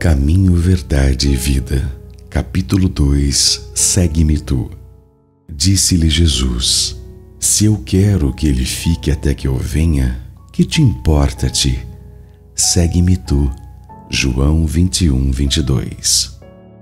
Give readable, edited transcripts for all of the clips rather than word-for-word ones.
Caminho, Verdade e Vida. Capítulo 2. Segue-me tu. Disse-lhe Jesus: Se eu quero que ele fique até que eu venha, que te importa a ti? Segue-me tu. João 21:22.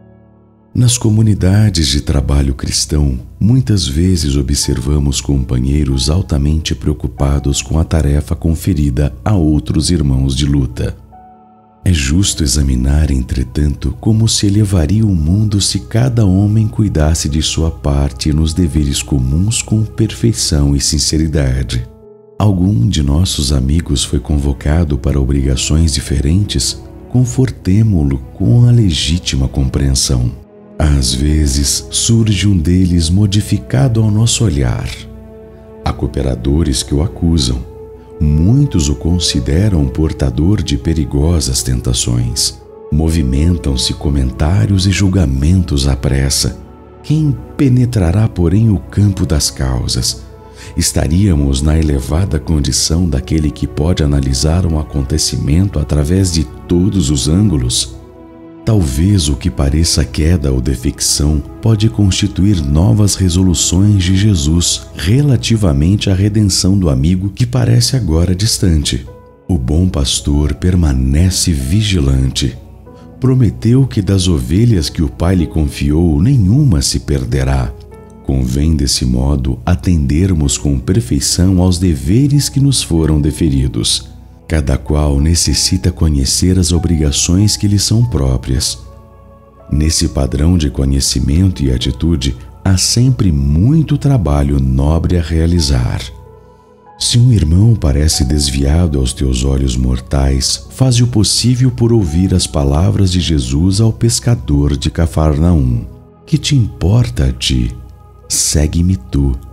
Nas comunidades de trabalho cristão, muitas vezes observamos companheiros altamente preocupados com a tarefa conferida a outros irmãos de luta. É justo examinar, entretanto, como se elevaria o mundo se cada homem cuidasse de sua parte nos deveres comuns com perfeição e sinceridade. Algum de nossos amigos foi convocado para obrigações diferentes? Confortemo-lo com a legítima compreensão. Às vezes surge um deles modificado ao nosso olhar. Há cooperadores que o acusam. Muitos o consideram portador de perigosas tentações. Movimentam-se comentários e julgamentos à pressa. Quem penetrará, porém, o campo das causas? Estaríamos na elevada condição daquele que pode analisar um acontecimento através de todos os ângulos? Talvez o que pareça queda ou defecção pode constituir novas resoluções de Jesus relativamente à redenção do amigo que parece agora distante. O bom pastor permanece vigilante. Prometeu que das ovelhas que o Pai lhe confiou, nenhuma se perderá. Convém, desse modo, atendermos com perfeição aos deveres que nos foram deferidos. Cada qual necessita conhecer as obrigações que lhe são próprias. Nesse padrão de conhecimento e atitude, há sempre muito trabalho nobre a realizar. Se um irmão parece desviado aos teus olhos mortais, faze o possível por ouvir as palavras de Jesus ao pescador de Cafarnaum. Que te importa a ti? Segue-me tu.